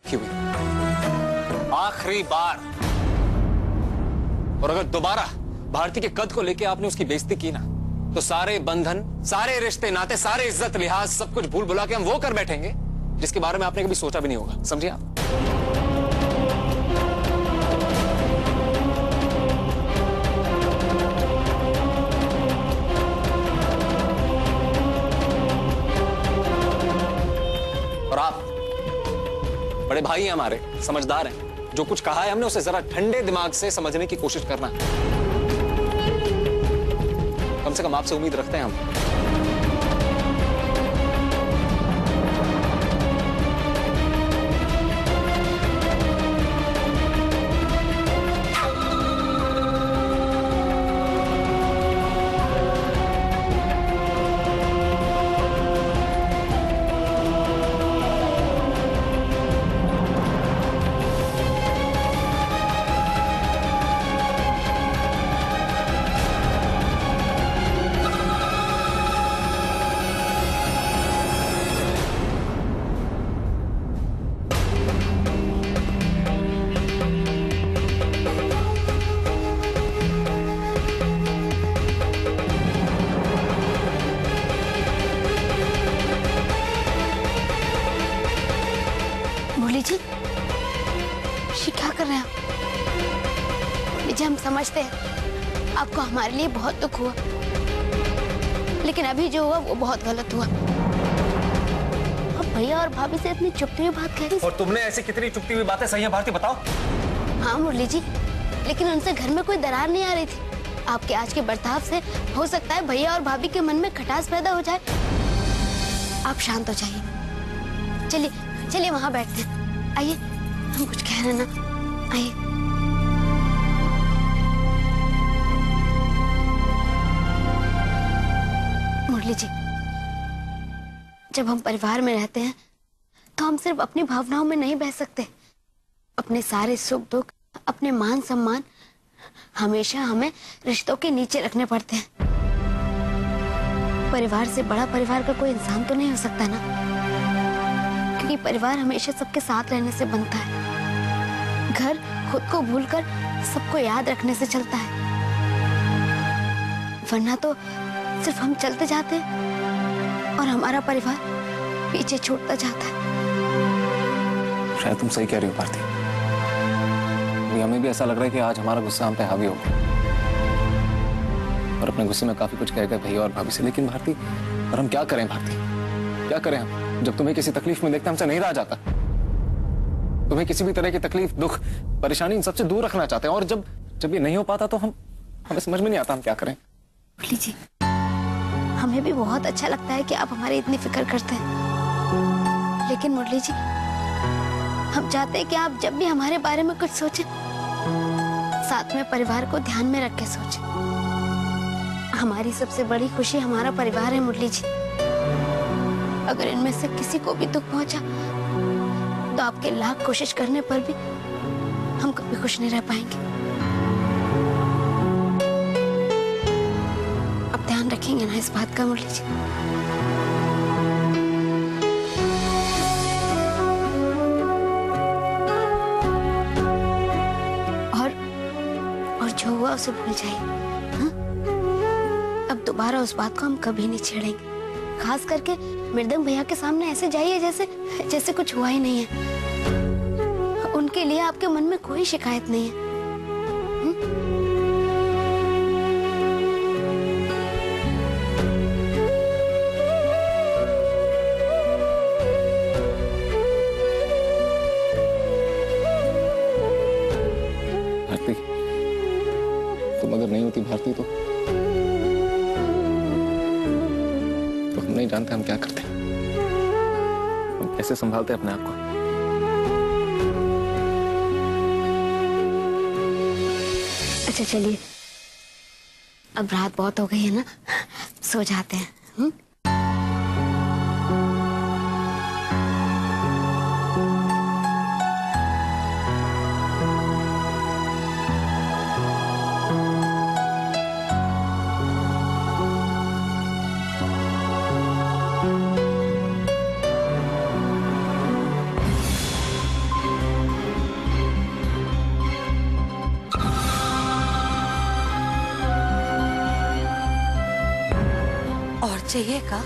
की हुई, आखिरी बार। और अगर दोबारा भारती के कद को लेके आपने उसकी बेइज्जती की ना, तो सारे बंधन, सारे रिश्ते नाते, सारे इज्जत लिहाज सब कुछ भूल भुला के हम वो कर बैठेंगे जिसके बारे में आपने कभी सोचा भी नहीं होगा। समझिए आप? और आप बड़े भाई हैं हमारे, समझदार हैं। जो कुछ कहा है हमने उसे जरा ठंडे दिमाग से समझने की कोशिश करना। कम से कम आपसे उम्मीद रखते हैं हम। क्या कर रहे हैं आप? जी हम समझते हैं आपको हमारे लिए बहुत दुख हुआ, लेकिन अभी जो हुआ वो बहुत गलत हुआ। अब भैया और भाभी से इतनी चुपती हुई बात कह रही। और तुमने ऐसी कितनी चुपती हुई बातें सही है भारती, बताओ। हाँ मुरली जी, लेकिन उनसे घर में कोई दरार नहीं आ रही थी। आपके आज के बर्ताव से हो सकता है भैया और भाभी के मन में खटास पैदा हो जाए। आप शांत हो जाइए। चलिए चलिए वहां बैठते हैं। आइए, हम कुछ कह रहे हैं ना, आइए। मुरली जी, जब हम परिवार में रहते हैं तो हम सिर्फ अपनी भावनाओं में नहीं बह सकते। अपने सारे सुख दुख, अपने मान सम्मान हमेशा हमें रिश्तों के नीचे रखने पड़ते हैं। परिवार से बड़ा परिवार का कोई इंसान तो नहीं हो सकता ना, क्योंकि परिवार हमेशा सबके साथ रहने से बनता है। घर खुद को भूलकर सबको याद रखने से चलता है, वरना तो सिर्फ हम चलते जाते हैं और हमारा परिवार पीछे छूटता जाता है। शायद तुम सही कह रही हो भारती। हमें भी ऐसा लग रहा है कि आज हमारा गुस्सा हम पे हावी हो गया और अपने गुस्से में काफी कुछ कह गए भैया और भाभी से। लेकिन भारती, और हम क्या करें भारती, क्या करें हम? जब तुम्हें किसी तकलीफ में देखते हमसे नहीं रहा जाता। तुम्हें किसी भी तरह की तकलीफ, दुख, परेशानी इन सबसे दूर रखना चाहते हैं, और जब ये नहीं हो पाता तो हमें समझ में नहीं आता हम क्या करें। मुरली जी, हमें भी बहुत अच्छा लगता है कि आप हमारी इतनी फिक्र करते हैं, लेकिन मुरली जी, हम चाहते हैं कि आप जब भी हमारे बारे में कुछ सोचें, साथ में परिवार को ध्यान में रख के सोचें। हमारी सबसे बड़ी खुशी हमारा परिवार है मुरली जी। अगर इनमें से किसी को भी दुख पहुंचा तो आपके लाख कोशिश करने पर भी हम कभी खुश नहीं रह पाएंगे। अब ध्यान रखेंगे ना इस बात का मुरली जी? और जो हुआ उसे भूल जाइए। हाँ? अब दोबारा उस बात को हम कभी नहीं छेड़ेंगे। खास करके मृदंग भैया के सामने ऐसे जाइए जैसे कुछ हुआ ही नहीं है। उनके लिए आपके मन में कोई शिकायत नहीं है। भारती, तुम अगर नहीं होती भारती तो हम नहीं जानते हम क्या करते, हम कैसे संभालते अपने आप को। अच्छा चलिए, अब रात बहुत हो गई है ना, सो जाते हैं। चाहिए का?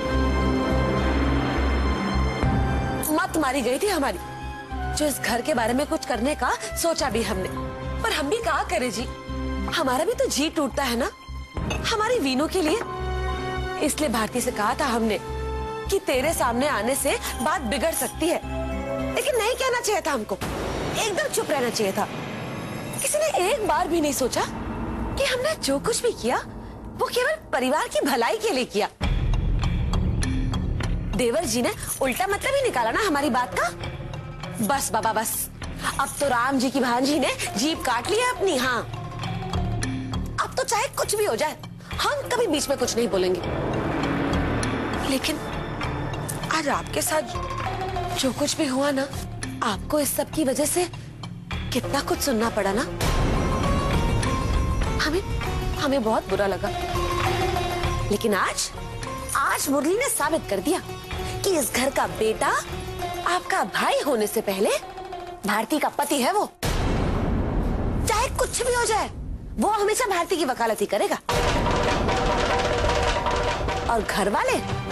मत मारी गई थी हमारी, जो इस घर के बारे में कुछ करने का सोचा भी हमने, पर हम भी क्या करें जी, हमारा भी तो जी टूटता है ना हमारी वीनू के लिए। इसलिए भारती से कहा था हमने कि तेरे सामने आने से बात बिगड़ सकती है, लेकिन नहीं कहना चाहिए था हमको, एकदम चुप रहना चाहिए था। किसी ने एक बार भी नहीं सोचा कि हमने जो कुछ भी किया वो केवल परिवार की भलाई के लिए किया। देवर जी ने उल्टा मतलब ही निकाला ना हमारी बात का। बस बाबा बस, अब तो राम जी की भांजी ने जीभ काट ली है अपनी। हाँ, अब तो चाहे कुछ भी हो जाए हम कभी बीच में कुछ नहीं बोलेंगे। लेकिन आज आपके साथ जो कुछ भी हुआ ना, आपको इस सब की वजह से कितना कुछ सुनना पड़ा ना, हमें बहुत बुरा लगा। लेकिन आज मुरली ने साबित कर दिया कि इस घर का बेटा आपका भाई होने से पहले भारती का पति है। वो चाहे कुछ भी हो जाए वो हमेशा भारती की वकालत ही करेगा, और घर वाले